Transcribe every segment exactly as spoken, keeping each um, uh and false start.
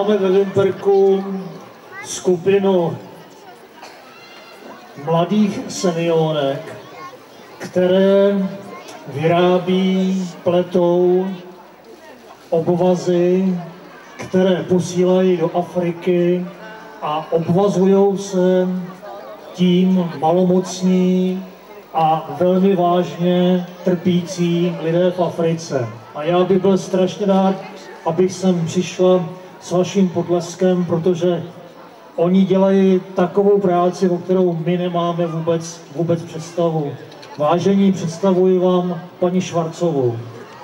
máme ve Vimperku skupinu mladých seniorek, které vyrábí, pletou obvazy, které posílají do Afriky a obvazují se tím malomocní a velmi vážně trpící lidé v Africe. A já bych byl strašně rád, abych sem přišla s vaším potleskem, protože oni dělají takovou práci, o kterou my nemáme vůbec, vůbec představu. Vážení, představuji vám paní Švarcovou.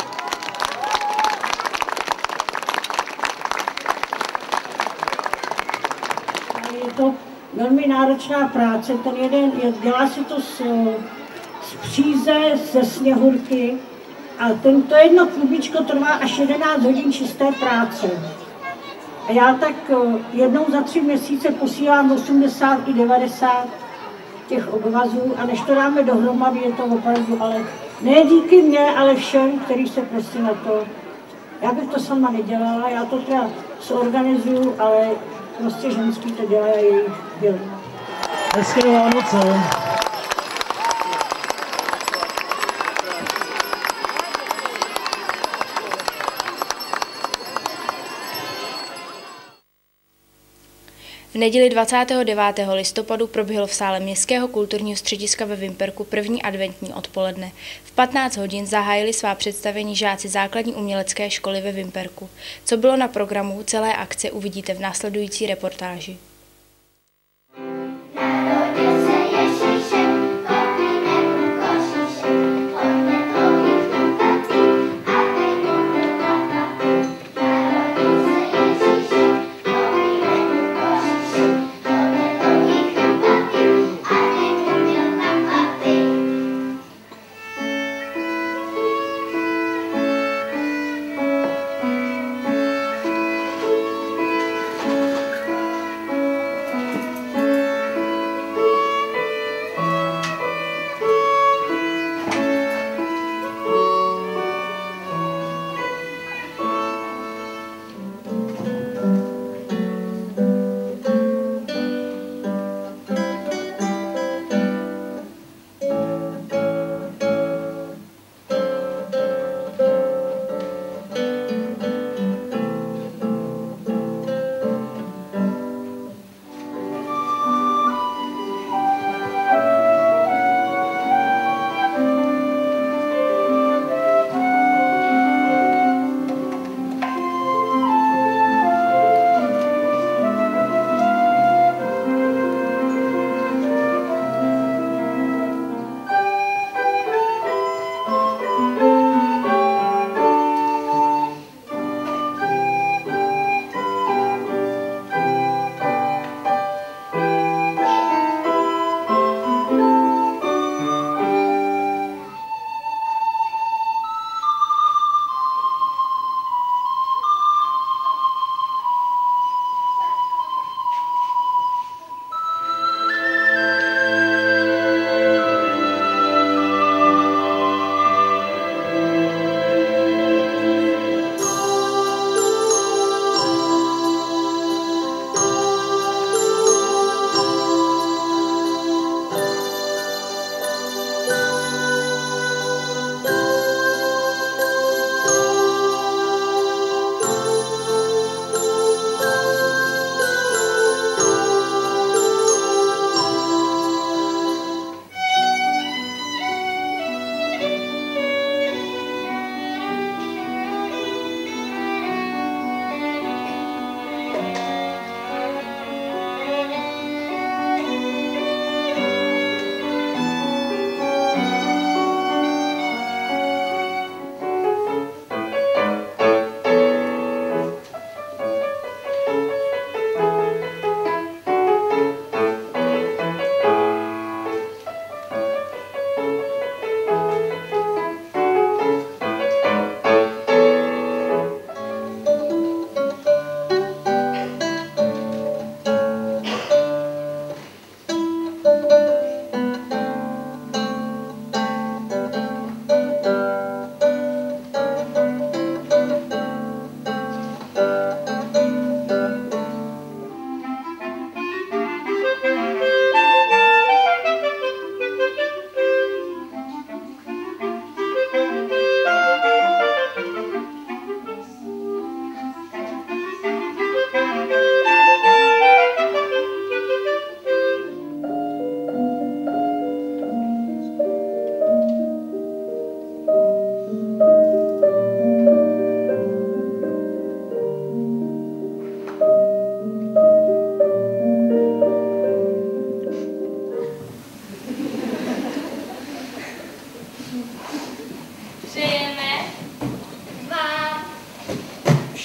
Je to velmi náročná práce. Ten jeden dělá si to z, z příze, ze sněhurky a ten, to jedno klubičko trvá až jedenáct hodin čisté práce. A já tak jednou za tři měsíce posílám osmdesát i devadesát těch obvazů a než to dáme dohromady, je to opravdu, ale ne díky mně, ale všem, kteří se prostě na to... Já bych to sama nedělala, já to teda zorganizuju, ale prostě ženský to dělají jejich děl. Hezké Vánoce. V neděli dvacátého devátého listopadu proběhlo v sále Městského kulturního střediska ve Vimperku první adventní odpoledne. V patnáct hodin zahájili svá představení žáci základní umělecké školy ve Vimperku. Co bylo na programu celé akce, uvidíte v následující reportáži.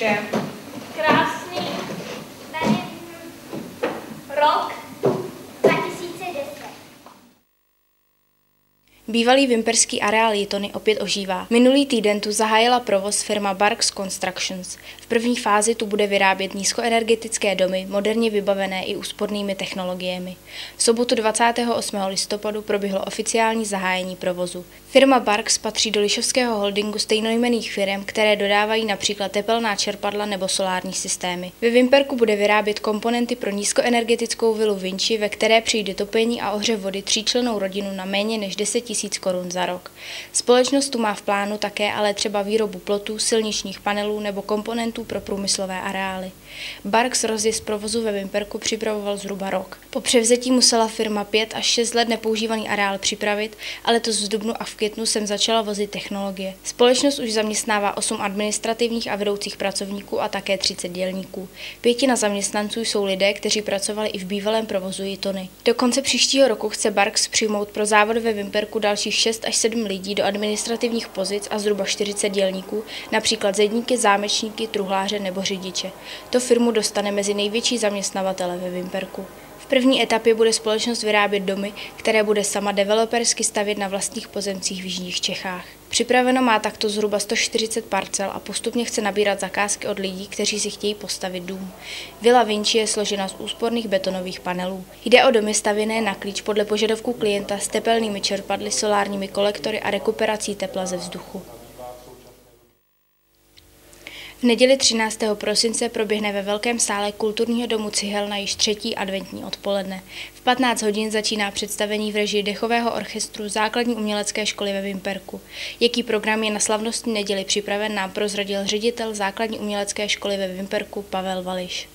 všem. Krásný tady rok dva tisíce deset. Bývalý vimperský areál Jitony opět ožívá. Minulý týden tu zahájila provoz firma Barks Constructions. V první fázi tu bude vyrábět nízkoenergetické domy, moderně vybavené i úspornými technologiemi. V sobotu dvacátého osmého listopadu proběhlo oficiální zahájení provozu. Firma Barks patří do lišovského holdingu stejnojmenných firm, které dodávají například tepelná čerpadla nebo solární systémy. Ve Vimperku bude vyrábět komponenty pro nízkoenergetickou vilu Vinci, ve které přijde topení a ohřev vody tříčlennou rodinu na méně než deset tisíc korun za rok. Společnost tu má v plánu také ale třeba výrobu plotů, silničních panelů nebo komponentů pro průmyslové areály. Barks rozjezd provozu ve Vimperku připravoval zhruba rok. Po převzetí musela firma pět až šest let nepoužívaný areál připravit, ale to v dubnu a v květnu sem začala vozit technologie. Společnost už zaměstnává osm administrativních a vedoucích pracovníků a také třicet dělníků. Pětina zaměstnanců jsou lidé, kteří pracovali i v bývalém provozu Jitony. Do konce příštího roku chce Barks přijmout pro závod ve Vimperku dalších šest až sedm lidí do administrativních pozic a zhruba čtyřicet dělníků, například zedníky, zámečníky, truhláře nebo řidiče. To firmu dostane mezi největší zaměstnavatele ve Vimperku. V první etapě bude společnost vyrábět domy, které bude sama developersky stavět na vlastních pozemcích v jižních Čechách. Připraveno má takto zhruba sto čtyřicet parcel a postupně chce nabírat zakázky od lidí, kteří si chtějí postavit dům. Vila Vinci je složena z úsporných betonových panelů. Jde o domy stavěné na klíč podle požadavků klienta s tepelnými čerpadly, solárními kolektory a rekuperací tepla ze vzduchu. V neděli třináctého prosince proběhne ve Velkém sále Kulturního domu Cihelna již třetí adventní odpoledne. V patnáct hodin začíná představení v režii dechového orchestru Základní umělecké školy ve Vimperku. Jaký program je na slavnostní neděli připraven, nám prozradil ředitel Základní umělecké školy ve Vimperku Pavel Vališ.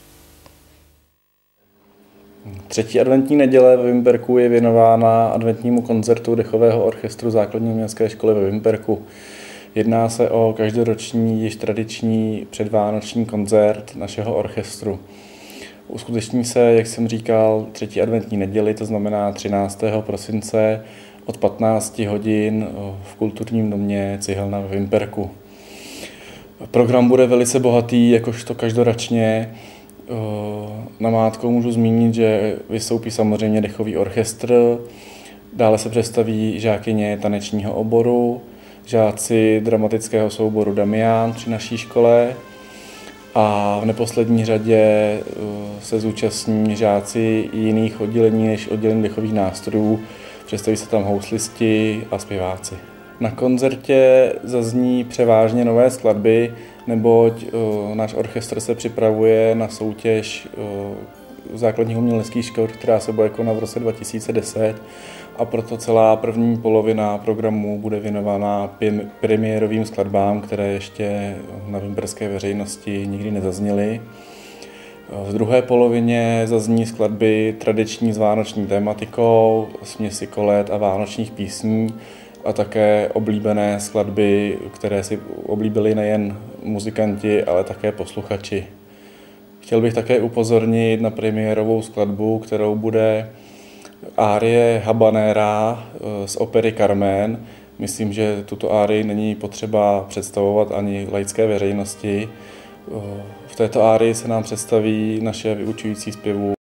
Třetí adventní neděle ve Vimperku je věnována adventnímu koncertu dechového orchestru Základní umělecké školy ve Vimperku. Jedná se o každoroční, již tradiční předvánoční koncert našeho orchestru. Uskuteční se, jak jsem říkal, třetí adventní neděli, to znamená třináctého prosince od patnácti hodin v kulturním domě Cihelna ve Vimperku. Program bude velice bohatý, jakožto každoročně. Namátkou můžu zmínit, že vystoupí samozřejmě dechový orchestr, dále se představí žákyně tanečního oboru, žáci dramatického souboru Damián při naší škole a v neposlední řadě se zúčastní žáci jiných oddělení než oddělení dechových nástrojů. Představí se tam houslisti a zpěváci. Na koncertě zazní převážně nové skladby, neboť náš orchestr se připravuje na soutěž základních uměleckých škol, která se bude konat v roce dva tisíce deset, a proto celá první polovina programu bude věnována premiérovým skladbám, které ještě na vimperské veřejnosti nikdy nezazněly. V druhé polovině zazní skladby tradiční s vánoční tématikou, směsi kolet a vánočních písní a také oblíbené skladby, které si oblíbili nejen muzikanti, ale také posluchači. Chtěl bych také upozornit na premiérovou skladbu, kterou bude árie Habanera z opery Carmen. Myslím, že tuto árii není potřeba představovat ani laické veřejnosti. V této árii se nám představí naše vyučující zpěvů